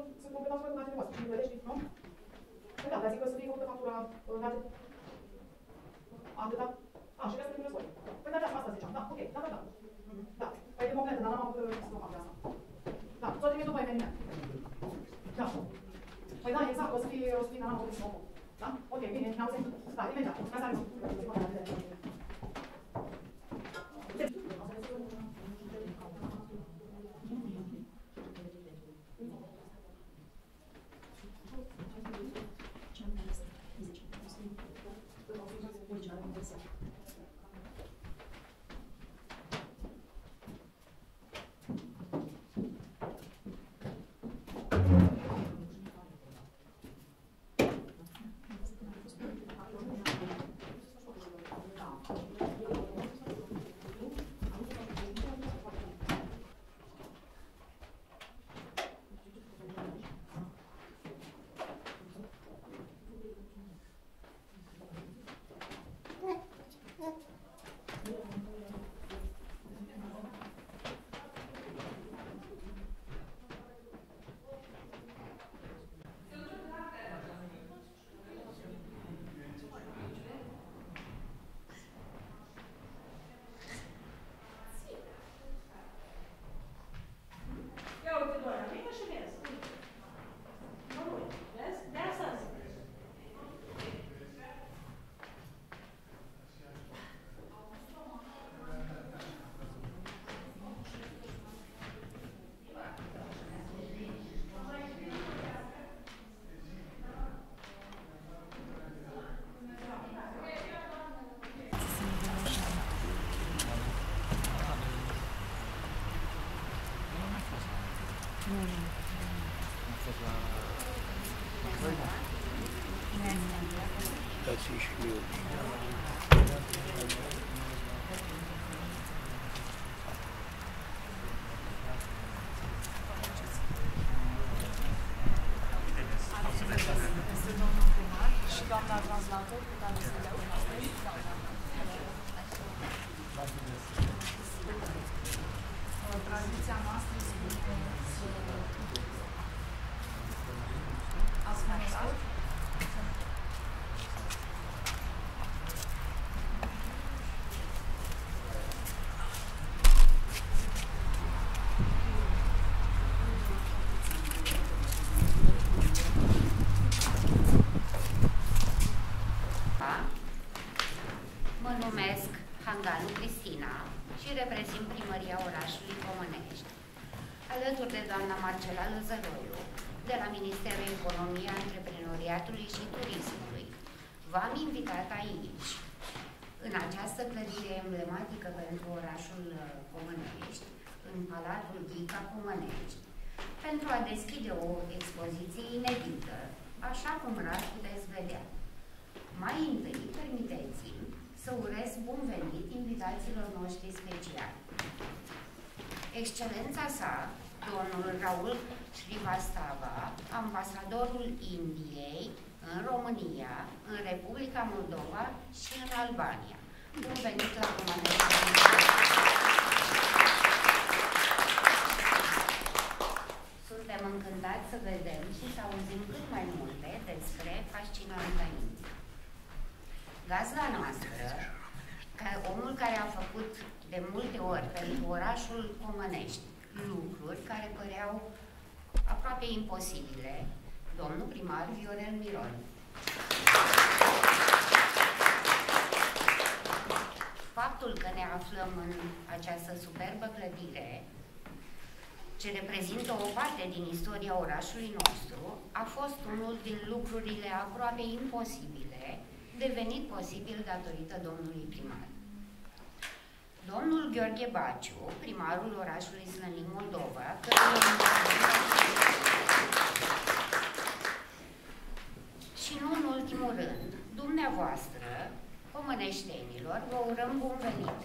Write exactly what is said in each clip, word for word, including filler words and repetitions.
sunt completați cu datele voastre. Și plătești, nu? Păi da, dar zic că să fie făcută factura date. Atâta? A, și restul din război. Păi da, asta ziceam. Da, ok, da, da, da. Da. Păi de moment, dar n-am avut stocat de asta. Da, s-o trimis după eveniment. Da. Păi da, exact, o să fie, o să fie, dar n-am avut stocul. Da? Ok, bine, ne auzim. Da, imediat. Ca să avem. Dați și eu. Și doamna translator cu care se dea un astăzi, tradiția noastră spune să ascultați. Mă numesc Hanganu Cristina și reprezint primăria orașului Comănești, alături de doamna Marcela Lăzăroiu, de la Ministerul Economiei, Antreprenoriatului și Turismului. V-am invitat aici, în această clădire emblematică pentru orașul Comănești, în Palatul Ghica Comănești, pentru a deschide o expoziție inedită, așa cum rar puteți vedea. Mai întâi, permiteți-mi să urez bun venit invitațiilor noștri speciali. Excelența sa, domnul Raul Srivastava, ambasadorul Indiei în România, în Republica Moldova și în Albania. Bun venit la Comănești! Suntem încântați să vedem și să auzim cât mai multe despre fascinanta Indie. Gazda noastră, ca omul care a făcut de multe ori pentru orașul Comănești lucruri care păreau aproape imposibile, domnul primar Viorel Miron. Faptul că ne aflăm în această superbă clădire, ce reprezintă o parte din istoria orașului nostru, a fost unul din lucrurile aproape imposibile, devenit posibil datorită domnului primar. Domnul Gheorghe Baciu, primarul orașului Slănin, Moldova, căruia și nu în ultimul rând, dumneavoastră, comăneștenilor, vă urăm bun venit!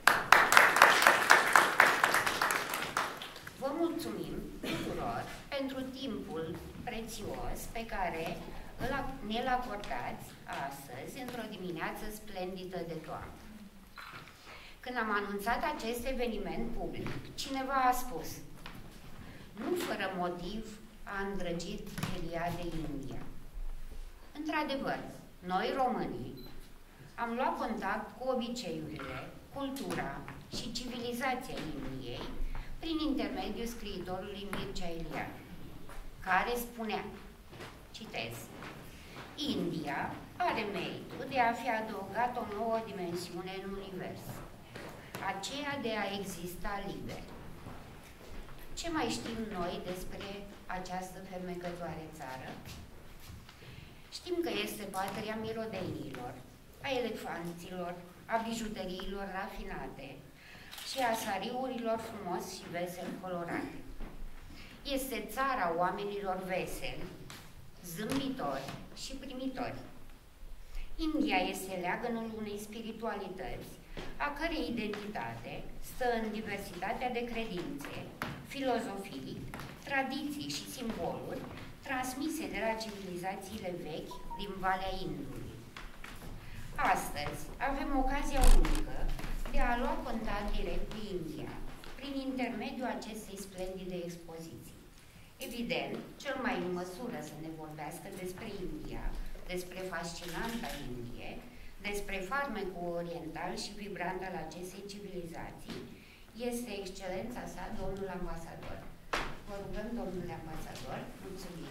Vă mulțumim tuturor pentru timpul prețios pe care ne-l acordați astăzi, într-o dimineață splendidă de toamnă. Când am anunțat acest eveniment public, cineva a spus: nu fără motiv a îndrăgit Elia de India. Într-adevăr, noi românii am luat contact cu obiceiurile, cultura și civilizația Indiei prin intermediul scriitorului Mircea Eliade, care spunea, citez, India are meritul de a fi adăugat o nouă dimensiune în univers, aceea de a exista liber. Ce mai știm noi despre această fermecătoare țară? Știm că este patria mirodenilor, a elefanților, a bijuteriilor rafinate și a sariurilor frumos și vesel colorate. Este țara oamenilor veseli, zâmbitori și primitori. India este leagănul unei spiritualități, a cărei identitate stă în diversitatea de credințe, filozofii, tradiții și simboluri transmise de la civilizațiile vechi din Valea Indului. Astăzi avem ocazia unică de a lua contact direct cu India, prin intermediul acestei splendide expoziții. Evident, cel mai în măsură să ne vorbească despre India, despre fascinanta Indie, despre farmecul oriental și vibrant al acestei civilizații, este excelența sa, domnul ambasador. Vă rugăm, domnule ambasador, mulțumim.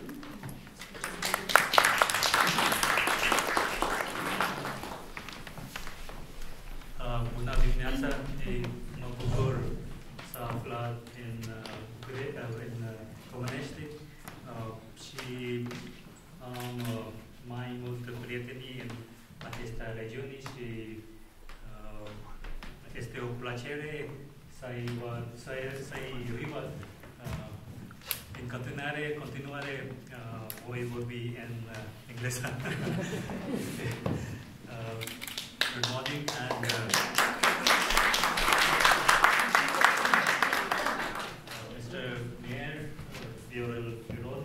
Uh, bună dimineața! Mă bucur să aflat în, uh, în uh, Comănești uh, și am uh, mai multă prietenii în aceste regiuni și uh, este o plăcere să-i să-i văd uh, în continuare, continuare uh, voi vorbi în uh, engleză. uh, good morning and uh, uh, Mister Mayor, Viorel Virod,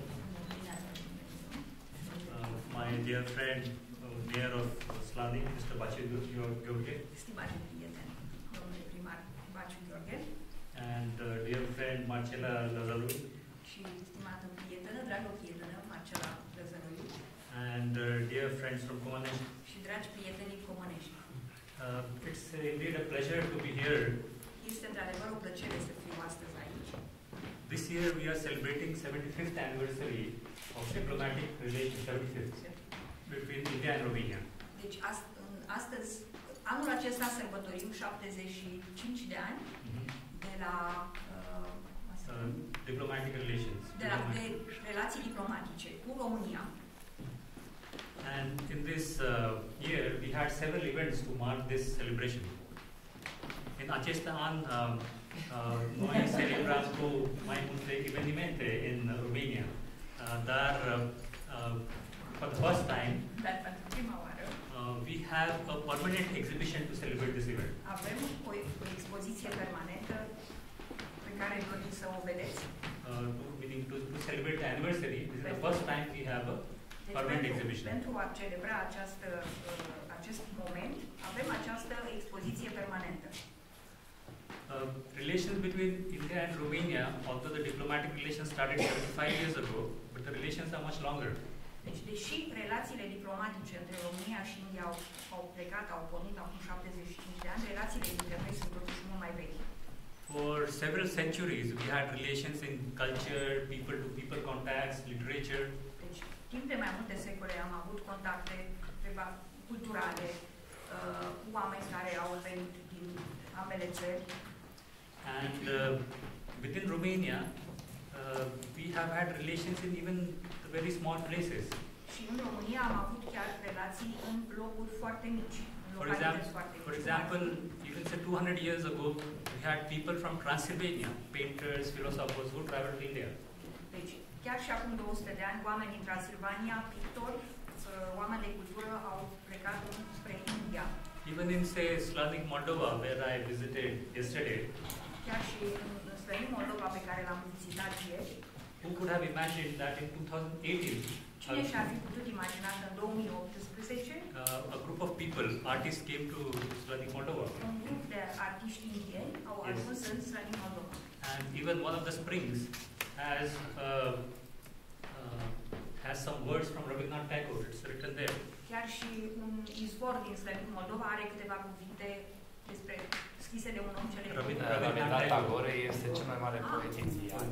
uh, my dear friend, uh, Mayor of Slavic, Mister Baciu Gheorghe, Stimate prieten, domnule primar Baciu Gheorghe, and uh, dear friend Marcela Lazaru, și stimată prietenă, dragă prietenă Marcela Lazaru, and uh, dear friends from Comănești. și dragi prietenii Comănești. Uh, it's indeed a pleasure to be here. Este într-adevăr o plăcere să fiu astăzi aici. This year we are celebrating seventy-fifth anniversary of diplomatic relations seventy-fifth between India and Romania. Deci ast în, astăzi, anul acesta sărbătorim șaptezeci și cinci de ani Mm-hmm. de la uh, uh, diplomatic relations. de la de relații diplomatice cu România. And in this uh, year we had several events to mark this celebration. În acest an uh, uh, noi celebrăm cu mai multe evenimente în România, uh, dar uh, uh, for the first time Dar pentru prima oară uh, we have a permanent exhibition to celebrate this event. avem o, o expoziție permanentă pe care doriți să o vedeți. Uh, to, meaning to, to celebrate the anniversary, this is the first time we have a Deci permanent pentru, exhibition. pentru a celebra această, uh, acest moment, avem această expoziție permanentă. Uh, relations between India and Romania, although the diplomatic relations started seventy-five years ago, but the relations are much longer. Deci, deși relațiile diplomatice între România și India au, au plecat, au pornit acum șaptezeci și cinci de ani, relațiile dintre noi sunt totuși mult mai vechi. For several centuries, we had relations in culture, people-to-people contacts, literature. Deci, timp de mai multe secole am avut contacte culturale uh, cu oameni care au venit din ambele țări. And uh, within Romania, uh, we have had relations in even the very small places. Și în România am avut chiar relații în locuri foarte mici, în For localități example, foarte mici. for example, even say two hundred years ago, we had people from Transylvania, painters, philosophers who traveled to India. Deci, chiar și acum două sute de ani, oameni din Transilvania, pictori, oameni de cultură au plecat spre India. Even in, say, Slavic Moldova, where I visited yesterday, Chiar și în Slavic Moldova, pe care l-am vizitat ieri, who could have imagined that in two thousand eighteen, cine și-ar fi putut imagina că în două mii optsprezece uh, a group of people, artists, came to Slavic Moldova. un grup de artiști indieni au ajuns în Slavic Moldova. And even one of the springs has uh, words from Rabindranath Tagore. It's written there. Chiar și un izvor din Slavic Moldova are câteva cuvinte despre scrise de un om celebru. Rabindranath Tagore este cel mai mare poet indian.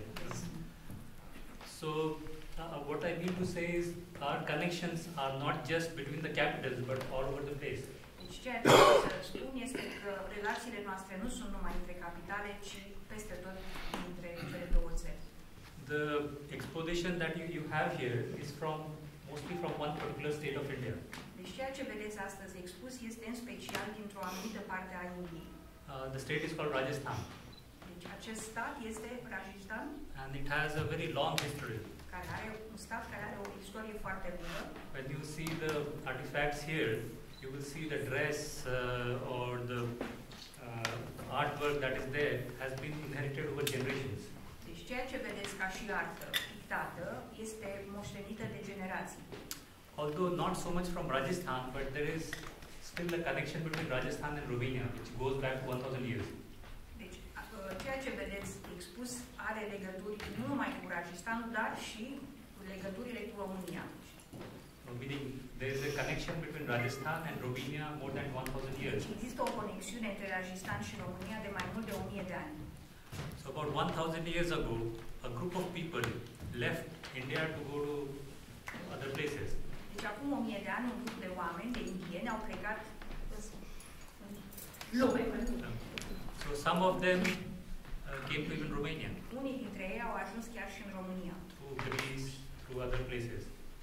So, uh, what I mean to say is, our connections are not just between the capitals, but all over the place. Deci ceea ce vreau să spun este că relațiile noastre nu sunt numai între capitale, ci peste tot între cele două țări. The exposition that you, you have here is from mostly from one particular state of India. Deci ceea ce vedeți astăzi expus este în special dintr-o anumită parte a Indiei. Uh, the state is called Rajasthan. Deci acest stat este Rajasthan, And it has a very long history. care are un stat care are o istorie foarte lungă. When you see the artifacts here, you will see the dress uh, or the uh, artwork that is there has been inherited over generations. Deci ceea ce vedeți ca și artă pictată este moștenită de generații. Although not so much from Rajasthan, but there is still a connection between Rajasthan and Romania, which goes back to one thousand years. Deci ceea ce vedeți expus are legături nu numai cu Rajasthanul, dar și legăturile cu România. Meaning there is a connection between Rajasthan and Romania more than one thousand years. Există o conexiune între Rajasthan și România de mai mult de o mie de ani. So about one thousand years ago, a group of people left India to go to other places. Deci acum o mie de ani, un grup de oameni, de indieni, au plecat în lume. So some of them uh, came to even Romania. Unii dintre ei au ajuns chiar și în România. Through Greece, through other places.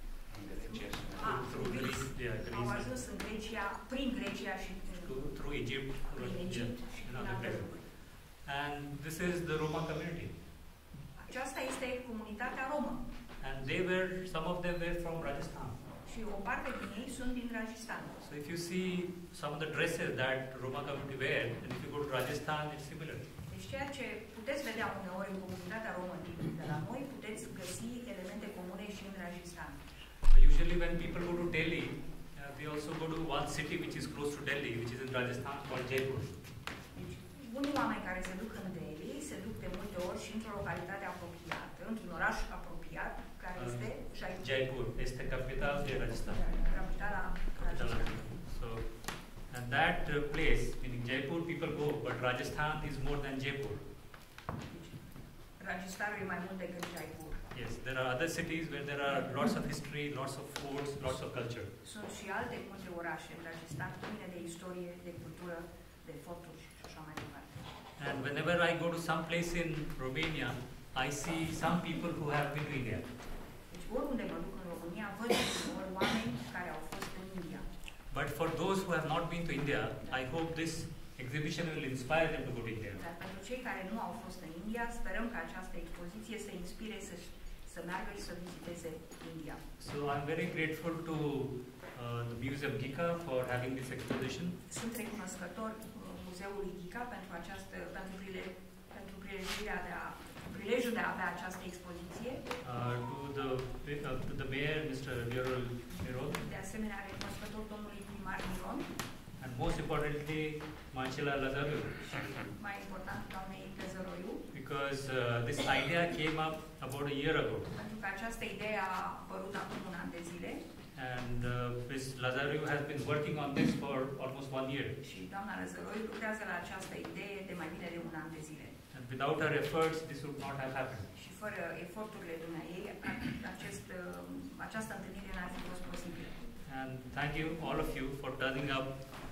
Ah, through Greece, yeah, au Greece. ajuns în Grecia, prin Grecia și Through, through Egypt, prin yeah, Egipt și and prin other alte places. locuri. And this is the Roma community. Aceasta este comunitatea romă. And they were, some of them were from Rajasthan. Și o parte din ei sunt din Rajasthan. So if you see some of the dresses that Roma community wear, and if you go to Rajasthan, it's similar. Deci ceea ce puteți vedea uneori în comunitatea romă de la noi, puteți găsi elemente comune și în Rajasthan. Usually when people go to Delhi, uh, they also go to one city which is close to Delhi, which is in Rajasthan, called Jaipur. Deci, unii oameni care se duc în Delhi se duc de multe ori și într-o localitate apropiată, într-un oraș apropiat, care Uh, este Jaipur. Jaipur este capital de Rajasthan. Capitala Capital. Rajasthan. So, and that uh, place, meaning Jaipur, people go, but Rajasthan is more than Jaipur. Deci, Rajasthanul e mai mult decât Jaipur. Yes, there are other cities where there are lots of history, lots of foods, lots of culture. Sunt și alte multe orașe în Rajasthan pline de istorie, de cultură, de foturi și așa mai departe. And whenever I go to some place in Romania, I see some people who have been to India. Deci oriunde mă duc în România, văd ori oameni care au fost în India. But for those who have not been to India, I hope this exhibition will inspire them to go to India. Dar pentru cei care nu au fost în India, sperăm că această expoziție să inspire să, să meargă și să viziteze India. So I'm very grateful to uh, the Museum Gika for having this exposition. Sunt recunoscător uh, Muzeului Ghica pentru această, pentru, prile, pentru prilejuirea de a, prilejul de a avea această expoziție. Uh, to the uh, to the mayor, Mister Viorul Miron, De asemenea, recunoscător domnului primar Miron and most importantly, Marcela Lazaru, și, mai important, doamnei Căzăroiu, because uh, this idea came up about a year ago, pentru că această idee a apărut acum un an de zile and uh, Miz Lazaru has been working on this for almost one year. și doamna Căzăroiu lucrează la această idee de mai bine de un an de zile. And without her efforts, this would not have happened. Și fără eforturile dumneavoastră, acest, această întâlnire n-ar fi fost posibilă. And thank you, all of you, for turning up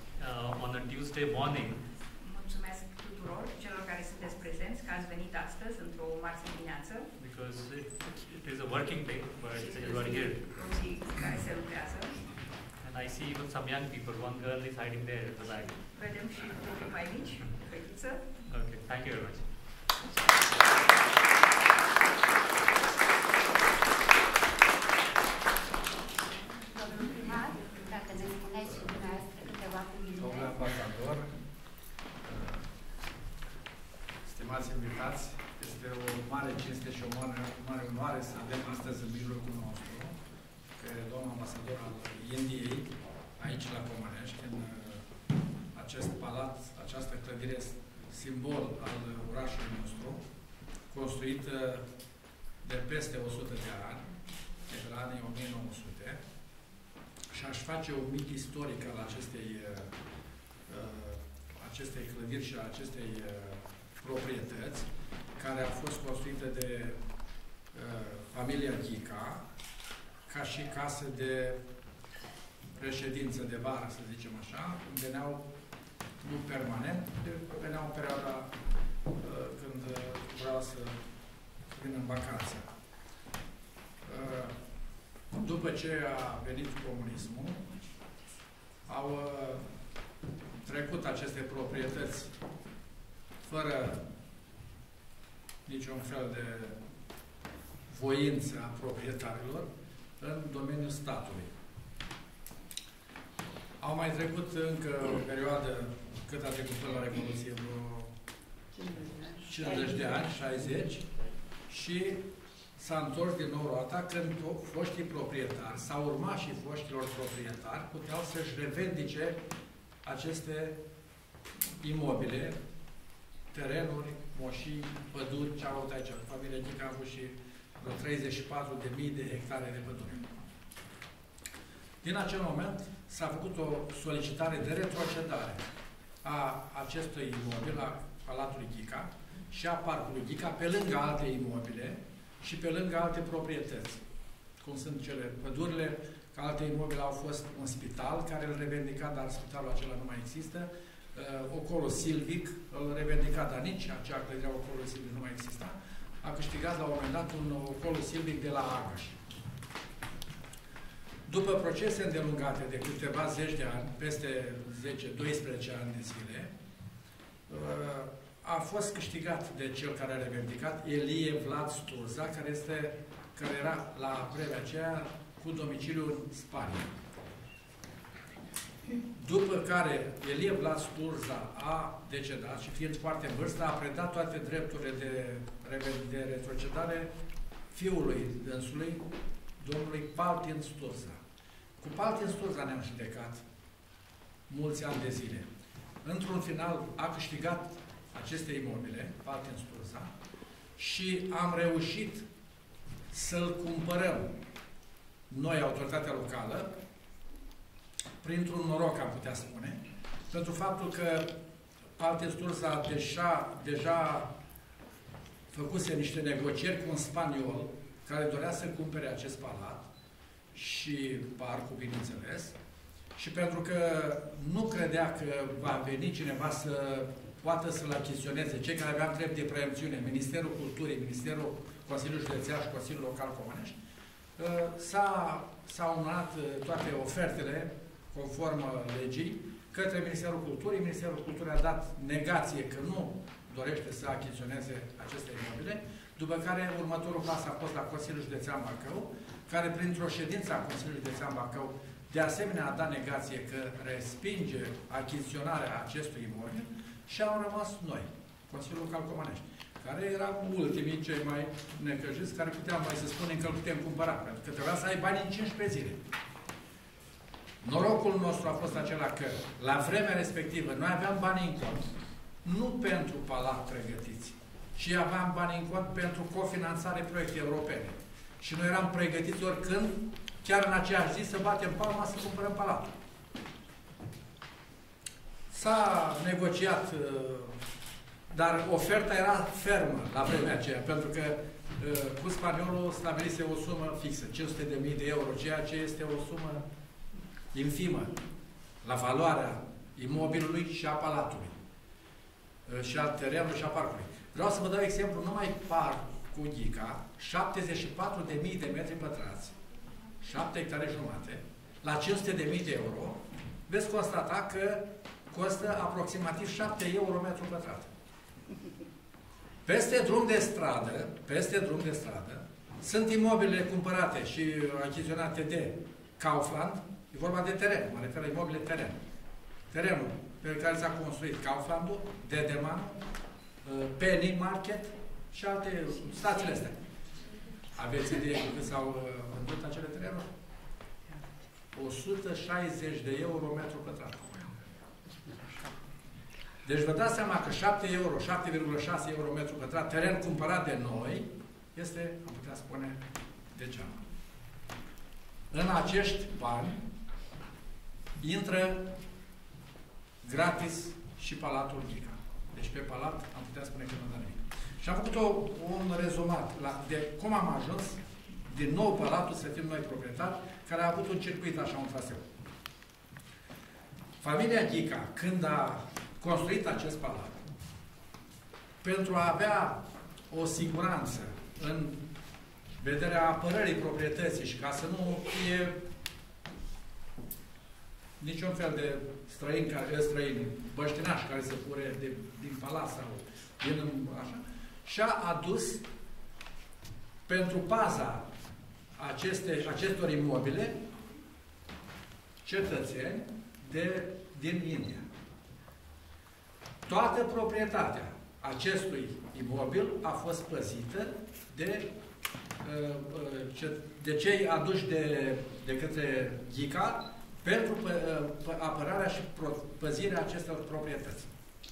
uh, on a Tuesday morning. Mulțumesc tuturor celor care sunteți prezenți, că ați venit astăzi, într-o marți dimineață. Because it, it is a working day, but you are here. O zi care se lucrează. And I see even some young people. One girl is hiding there at the back. Vedem și copii mai mici, fetiță. Okay, thank you very much. Domnul primar, dacă ne spuneți și dumneavoastră câteva cuvinte. Domnule ambasador, stimați invitați, este o mare cinste și o mare, mare onoare să avem astăzi în mijlocul nostru pe domnul ambasador al Indiei, aici la Comănești, în acest palat, această clădire simbol al orașului nostru, construită de peste o sută de ani, de la anii o mie nouă sute și aș face un mic istoric al acestei, uh, acestei clădiri și a acestei uh, proprietăți, care a fost construită de uh, familia Ghica, ca și casă de reședință de vară, să zicem așa, veneau, nu permanent, veneau în perioada uh, când uh, vreau să vină în vacanță. Uh, după ce a venit comunismul, au uh, trecut aceste proprietăți fără niciun fel de voință a proprietarilor în domeniul statului. Au mai trecut încă o perioadă, cât a trecut până la Revoluție, vreo cincizeci de ani, șaizeci, și s-a întors din nou roata când foștii proprietari sau urmașii foștilor proprietari puteau să-și revendice aceste imobile, terenuri, moșii, păduri, ce au avut aici. Familia Ghica a avut și vreo treizeci și patru de mii de hectare de pădure. Din acel moment s-a făcut o solicitare de retrocedare a acestui imobil, a Palatului Ghica și a Parcului Ghica, pe lângă alte imobile și pe lângă alte proprietăți, cum sunt cele pădurile, că alte imobile au fost un spital care îl revendica, dar spitalul acela nu mai există, uh, Ocolo Silvic îl revendica, dar nici acea clădire Ocolo Silvic nu mai exista, a câștigat la un moment dat un Ocolo Silvic de la Agaș. După procese îndelungate de câteva zeci de ani, peste zece doisprezece ani de zile, a fost câștigat de cel care a revendicat, Elie Vlad Sturza, care, este, care era la vremea aceea cu domiciliu în Spania. După care Elie Vlad Sturza a decedat și fiind foarte în vârstă, a predat toate drepturile de, de retrocedare fiului dânsului, domnului Paltin Sturza. Cu Paltin Sturza ne-am judecat mulți ani de zile. Într-un final a câștigat aceste imobile, Paltin Sturza, și am reușit să-l cumpărăm noi, autoritatea locală, printr-un noroc, am putea spune, pentru faptul că Paltin Sturza deja, deja făcuse niște negocieri cu un spaniol care dorea să cumpere acest palat și parcul, bineînțeles, și pentru că nu credea că va veni cineva să poată să-l achiziționeze, cei care aveau drept de preemțiune, Ministerul Culturii, Ministerul Consiliului Județean și Consiliul Local Comănești, s-au unat toate ofertele conform legii către Ministerul Culturii. Ministerul Culturii a dat negație că nu dorește să achiziționeze aceste imobile, după care următorul pas a fost la Consiliul Județean Bacău, care printr-o ședință a Consiliului Județean Bacău de asemenea a dat negație că respinge achiziționarea acestui imobil și au rămas noi, Consiliul Local Comănești, care eram ultimii, cei mai necăjiți, care puteam mai să spunem că îl putem cumpăra, pentru că trebuia să ai bani în cincisprezece zile. Norocul nostru a fost acela că, la vremea respectivă, noi aveam bani în cont, nu pentru palat pregătiți, ci aveam bani în cont pentru cofinanțare proiecte europene. Și noi eram pregătiți oricând, chiar în aceeași zi, să batem palma să cumpărăm palatul. S-a negociat, dar oferta era fermă la vremea aceea, pentru că cu spaniolul stabilise o sumă fixă, cinci sute de mii de euro, ceea ce este o sumă infimă la valoarea imobilului și a palatului, și a terenului și a parcului. Vreau să vă dau exemplu, numai Parcul Ghica, șaptezeci și patru de mii de metri pătrați, șapte hectare jumate, la cinci sute de mii de euro, veți constata că costă aproximativ șapte euro metru pătrat. Peste drum de stradă, peste drum de stradă, sunt imobile cumpărate și achiziționate de Kaufland, e vorba de teren, mă refer la imobile teren. Terenul pe care s-a construit Kauflandul, Dedeman, Penny Market și alte stațiile astea. Aveți idee cât s-au vândut acele terenuri? o sută șaizeci de euro metru pătrat. Deci vă dați seama că șapte euro, șapte virgulă șase euro metru pătrat, teren cumpărat de noi, este, am putea spune, degeaba. în acești bani intră gratis și Palatul Ghica. Deci pe Palat am putea spune că nu da nimic. Și am făcut o, un rezumat la, de cum am ajuns din nou Palatul să fim noi proprietari, care a avut un circuit așa, un traseu. Familia Ghica, când a construit acest palat, pentru a avea o siguranță în vederea apărării proprietății și ca să nu fie niciun fel de străini, care, străini băștinași care să fure de, din palat sau din așa, și-a adus pentru paza aceste, acestor imobile cetățeni de, din India. Toată proprietatea acestui imobil a fost păzită de, de cei aduși de, de către Ghica pentru apărarea și păzirea acestor proprietăți.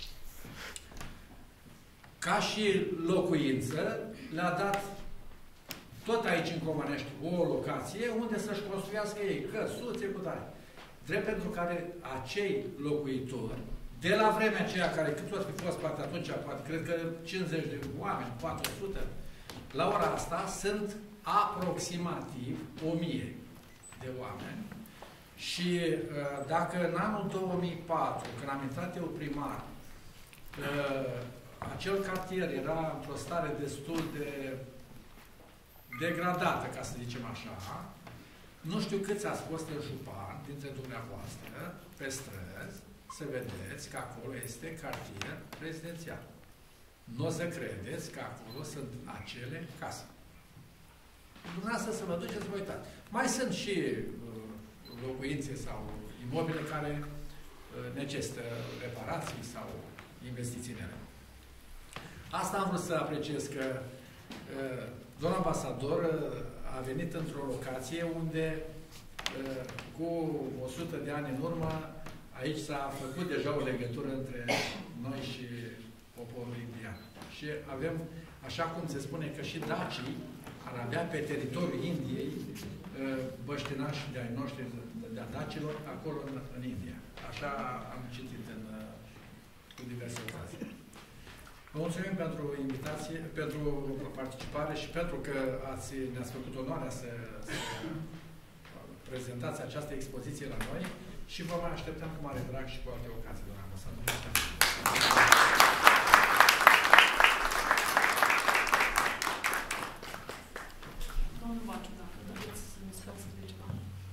Ca și locuință, le-a dat tot aici în Comănești o locație unde să-și construiască ei căsuțe cu tare. Drept pentru care acei locuitori, de la vremea aceea, care cât ori fi fost poate atunci, poate, cred că cincizeci de oameni, patru sute, la ora asta sunt aproximativ o mie de oameni. Și dacă în anul două mii patru, când am intrat eu primar, acel cartier era într-o stare destul de degradată, ca să zicem așa, nu știu câți ați fost în Jupan, dintre dumneavoastră, pe străzi, să vedeți că acolo este cartier rezidențial. Nu o să credeți că acolo sunt acele case. Dumneavoastră să vă duceți să vă uitați. Mai sunt și uh, locuințe sau imobile care uh, necesită reparații sau investiții în ele. Asta am vrut să apreciez că uh, domnul ambasador uh, a venit într-o locație unde uh, cu o sută de ani în urmă aici s-a făcut deja o legătură între noi și poporul indian. Și avem, așa cum se spune că și dacii ar avea pe teritoriul Indiei băștinași de ai noștri, de a dacilor, acolo în, în India. Așa am citit în, cu diverse ocazii. Vă mulțumim pentru invitație, pentru participare și pentru că ați, ne-ați făcut onoarea să, să prezentați această expoziție la noi și vă mai așteptăm cu mare drag și cu alte ocazii, doamna ambasador. Domnul Baciu, dacă vreți să ne spuneți de ceva.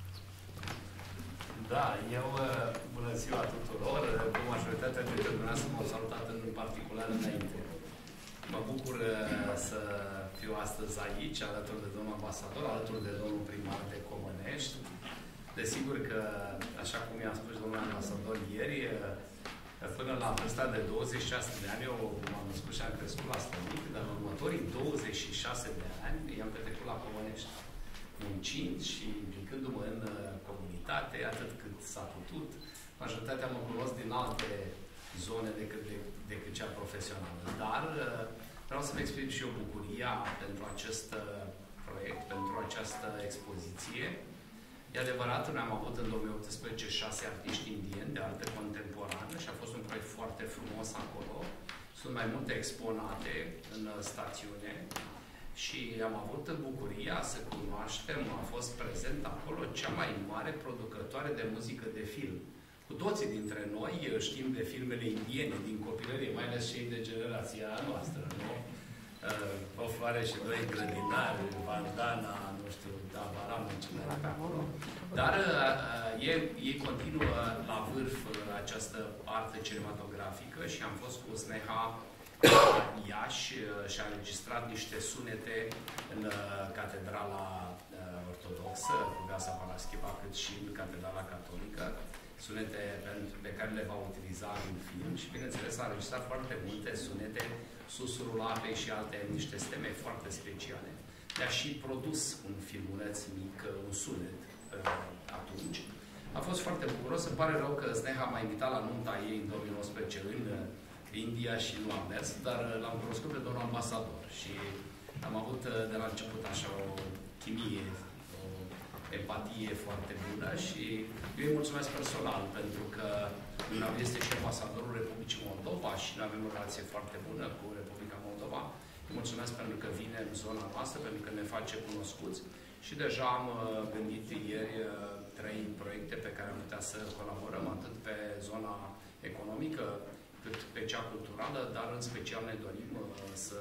Da, eu, bună ziua tuturor, majoritatea dintre dumneavoastră m-au salutat în particular înainte. Mă bucur să fiu astăzi aici, alături de domnul ambasador, alături de domnul primar de Comănești. Desigur că, așa cum i-am spus domnul ambasador ieri, până la vârsta de douăzeci și șase de ani, eu m-am născut și am crescut la Stănic, dar în următorii douăzeci și șase de ani i-am petrecut la Comănești, muncind și implicându-mă în comunitate, atât cât s-a putut. Majoritatea mă cunosc din alte zone decât, de, decât cea profesională. Dar vreau să-mi exprim și eu bucuria pentru acest proiect, pentru această expoziție. E adevărat, noi am avut în două mii optsprezece șase artiști indieni de artă contemporană și a fost un proiect foarte frumos acolo. Sunt mai multe exponate în stațiune și am avut bucuria să cunoaștem, a fost prezent acolo cea mai mare producătoare de muzică de film. Cu toții dintre noi știm de filmele indiene din copilărie, mai ales cei de generația noastră, nu? Uh, o floare și doi grădinari, bandana, nu știu, Davaram, cine era pe acolo. Dar uh, ei, ei continuă la vârf această artă cinematografică și am fost cu Sneha Iași și a înregistrat niște sunete în uh, Catedrala uh, Ortodoxă, cu Gasa Paraschiva, cât și în Catedrala Catolică. Sunete pe care le va utiliza în film și, bineînțeles, a înregistrat foarte multe sunete, Susurul apei și alte niște steme foarte speciale. Le-a și produs un filmuleț mic, un sunet atunci. A fost foarte bucuros. Îmi pare rău că Sneha m-a invitat la nunta ei în două mii nouăsprezece în India și nu am mers, dar l-am cunoscut pe domnul ambasador și am avut de la început așa o chimie, o empatie foarte bună și eu îi mulțumesc personal pentru că dumneavoastră este și ambasadorul Republicii Moldova și noi avem o relație foarte bună cu Republica Moldova. Îi mulțumesc pentru că vine în zona noastră, pentru că ne face cunoscuți și deja am gândit ieri trei proiecte pe care am putea să colaborăm, atât pe zona economică, cât pe cea culturală, dar în special ne dorim să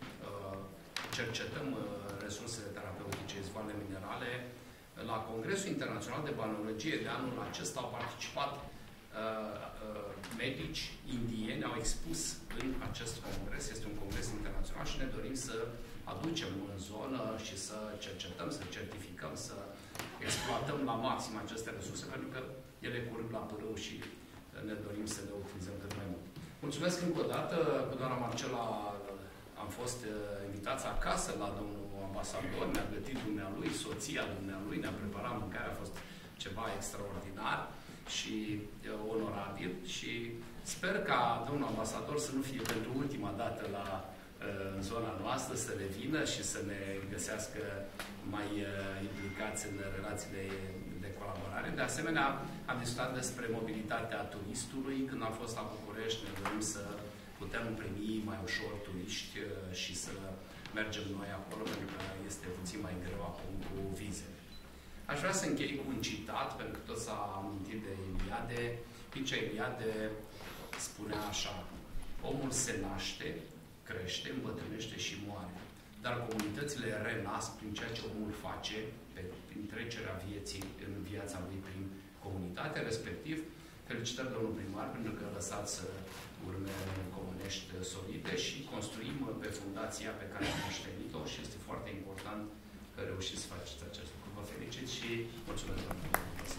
cercetăm resursele terapeutice, izvoarele minerale. La Congresul Internațional de Balneologie de anul acesta au participat uh, uh, medici indieni, au expus în acest congres, este un congres internațional și ne dorim să aducem în zonă și să cercetăm, să certificăm, să exploatăm la maxim aceste resurse, pentru că ele curg la pârâu și ne dorim să le utilizăm cât mai mult. Mulțumesc încă o dată, cu doamna Marcela am fost uh, invitați acasă la domnul ambasador, ne-a gătit dumnealui, soția dumnealui, ne-a preparat mâncare, a fost ceva extraordinar și uh, onorabil și sper ca domnul ambasador să nu fie pentru ultima dată la, uh, în zona noastră, să revină și să ne găsească mai uh, implicați în relațiile de colaborare. De asemenea, am discutat despre mobilitatea turistului. Când am fost la București, ne dorim să putem primi mai ușor turiști și să mergem noi acolo, pentru că este puțin mai greu acum cu vizele. Aș vrea să închei cu un citat, pentru că tot s-a amintit de Iliade. Pircea Iliade spunea așa: omul se naște, crește, îmbătrânește și moare. Dar comunitățile renasc prin ceea ce omul face, pe, prin trecerea vieții în viața lui prin comunitate, respectiv. Felicitări, domnul primar, pentru că lăsați să urme comunești solide și construim pe fundația pe care am moștenit-o și este foarte important că reușiți să faceți acest lucru. Vă felicit și mulțumesc, domnule.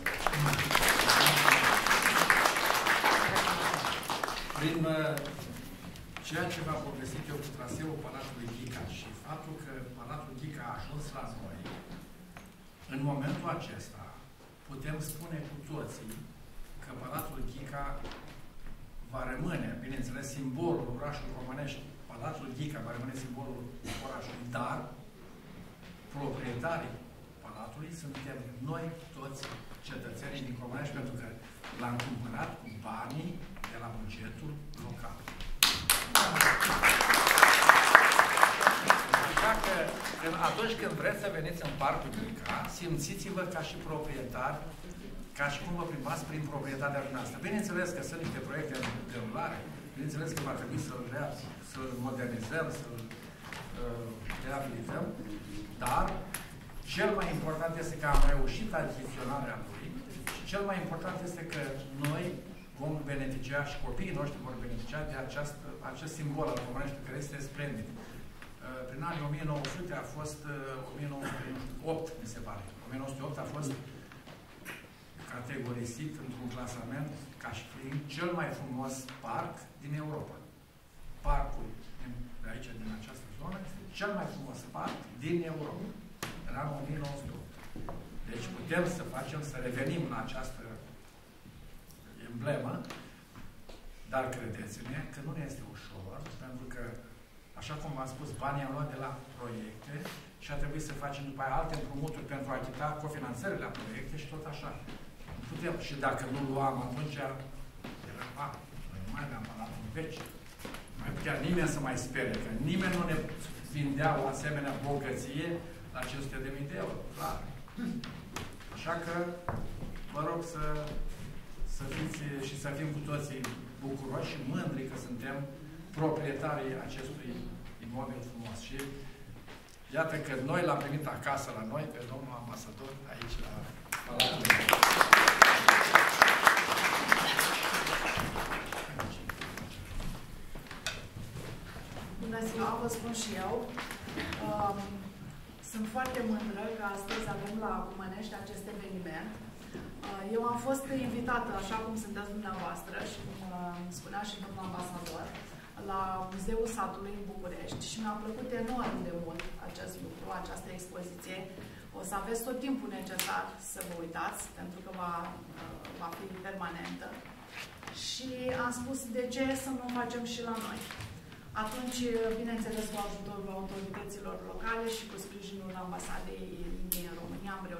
Prin ceea ce v-am povestit eu cu traseul Palatului Ghica și faptul că Palatul Ghica a ajuns la noi, în momentul acesta putem spune cu toții că Palatul Ghica va rămâne, bineînțeles, simbolul orașului Comănești. Palatul Ghica va rămâne simbolul orașului, dar proprietarii Palatului suntem noi toți cetățenii din Comănești, pentru că l-am cumpărat cu banii de la bugetul local. Așa că atunci când vreți să veniți în Parcul Ghica, simțiți-vă ca și proprietari, ca și cum vă plimbați prin proprietatea dumneavoastră. Bineînțeles că sunt niște proiecte de rulare, bineînțeles că va trebui să-l să modernizăm, să-l uh, reabilităm, dar cel mai important este că am reușit achiziționarea lui și cel mai important este că noi vom beneficia și copiii noștri vor beneficia de aceast, acest simbol al Comănești, care este splendid. Uh, prin anii o mie nouă sute a fost uh, o mie nouă sute opt, mi se pare. o mie nouă sute opt a fost categorisit într-un clasament ca și fiind cel mai frumos parc din Europa. Parcul de aici, din această zonă, este cel mai frumos parc din Europa. În anul o mie nouă sute opt. Deci putem să facem, să revenim la această emblemă, dar credeți-ne că nu ne este ușor, pentru că, așa cum v-am spus, banii am luat de la proiecte și a trebuit să facem după aia alte împrumuturi pentru a achita cofinanțările la proiecte și tot așa. Putem. Și dacă nu luam, atunci era, a, noi nu mai aveam Palatul vechi. Nu mai putea nimeni să mai spere, că nimeni nu ne vindea o asemenea bogăție la cinci sute de mii de euro. Clar. Așa că vă rog să, să fiți și să fim cu toții bucuroși și mândri că suntem proprietarii acestui imobil frumos. Și iată că noi l-am primit acasă la noi, pe domnul ambasador, aici la Palatul. Bună ziua, vă spun și eu. Um, sunt foarte mândră că astăzi avem la Cumănești acest eveniment. Uh, eu am fost invitată, așa cum sunteți dumneavoastră și cum uh, spunea și domnul ambasador, la Muzeul Satului în București și mi-a plăcut enorm de mult acest lucru, această expoziție. O să aveți tot timpul necesar să vă uitați, pentru că va, uh, va fi permanentă. Și am spus, de ce să nu o facem și la noi? Atunci, bineînțeles, cu ajutorul autorităților locale și cu sprijinul ambasadei Indiei în România, am reușit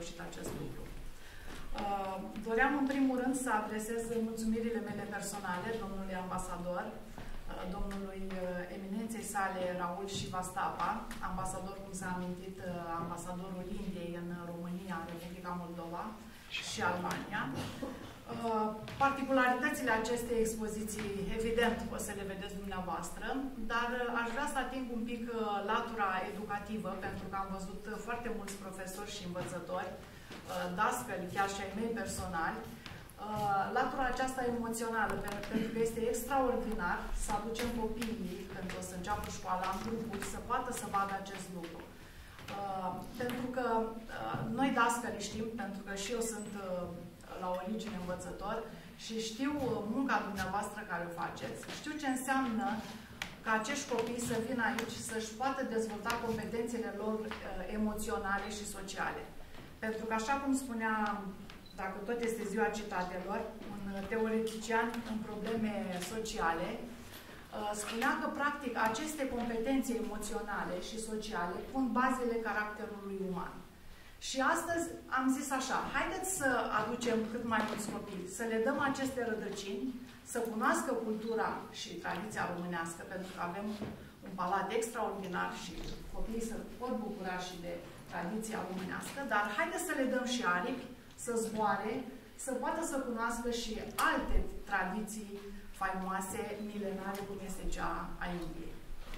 reușit acest lucru. Uh, doream în primul rând să adresez mulțumirile mele personale domnului ambasador, uh, domnului uh, eminenței sale Raul Srivastava, ambasador, cum s-a amintit, uh, ambasadorul Indiei în România, Republica Moldova și Albania. Uh, particularitățile acestei expoziții, evident, o să le vedeți dumneavoastră, dar uh, aș vrea să ating un pic uh, latura educativă, pentru că am văzut uh, foarte mulți profesori și învățători, dascăli, chiar și ai mei personali, latura aceasta emoțională, pentru că este extraordinar să aducem copiii, când o să înceapă școala, în grupuri, să poată să vadă acest lucru. Pentru că noi dascăli știm, pentru că și eu sunt la origine învățător și știu munca dumneavoastră care o faceți, știu ce înseamnă ca acești copii să vină aici să-și poată dezvolta competențele lor emoționale și sociale. Pentru că, așa cum spunea, dacă tot este ziua citatelor, un teoretician în probleme sociale, spunea că, practic, aceste competențe emoționale și sociale pun bazele caracterului uman. Și astăzi am zis așa, haideți să aducem cât mai mulți copii, să le dăm aceste rădăcini, să cunoască cultura și tradiția românească, pentru că avem un palat extraordinar și copiii se pot bucura și de tradiția românească, dar haideți să le dăm și aripi, să zboare, să poată să cunoască și alte tradiții faimoase, milenare, cum este cea a Indiei.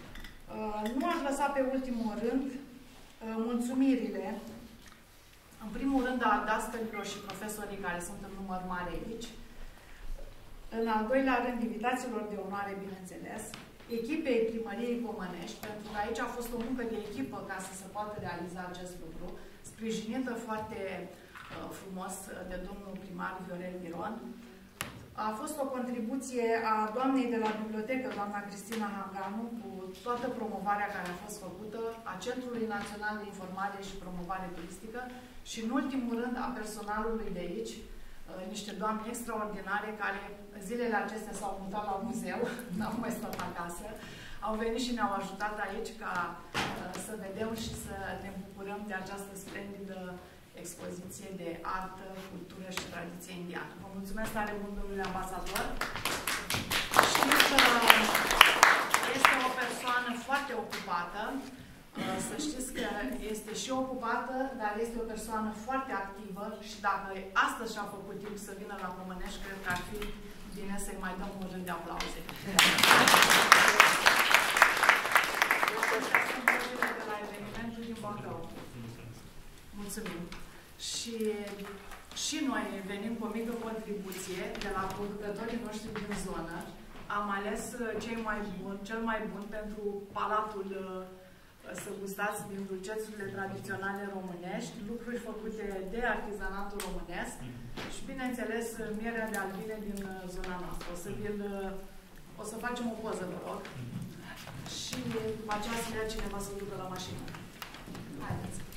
Nu aș lăsa pe ultimul rând mulțumirile, în primul rând a dascălilor și profesorii care sunt în număr mare aici, în al doilea rând invitațiilor de onoare, bineînțeles, echipei Primăriei Comănești, pentru că aici a fost o muncă de echipă ca să se poată realiza acest lucru, sprijinită foarte uh, frumos de domnul primar Viorel Miron. A fost o contribuție a doamnei de la bibliotecă, doamna Cristina Hanganu, cu toată promovarea care a fost făcută, a Centrului Național de Informare și Promovare Turistică și, în ultimul rând, a personalului de aici, niște doamne extraordinare care zilele acestea s-au mutat la muzeu, n-au mai stat acasă, au venit și ne-au ajutat aici ca uh, să vedem și să ne bucurăm de această splendidă expoziție de artă, cultură și tradiție indiană. Vă mulțumesc tare mult, domnule ambasador. Știți că este o persoană foarte ocupată. Să știți că este și ocupată, dar este o persoană foarte activă și dacă astăzi și-a făcut timp să vină la Comănești, cred că ar fi bine să-i mai dăm un rând de aplauze. De la evenimentul din Bacău. Mulțumim. Și, și noi venim cu o mică contribuție de la producătorii noștri din zonă. Am ales cei mai buni, cel mai bun pentru palatul să gustați din dulcețurile tradiționale românești, lucruri făcute de artizanatul românesc și, bineînțeles, mierea de albine din zona noastră. O să, o să facem o poză, vă rog, și după aceea să dea cineva să ducă la mașină. Haideți!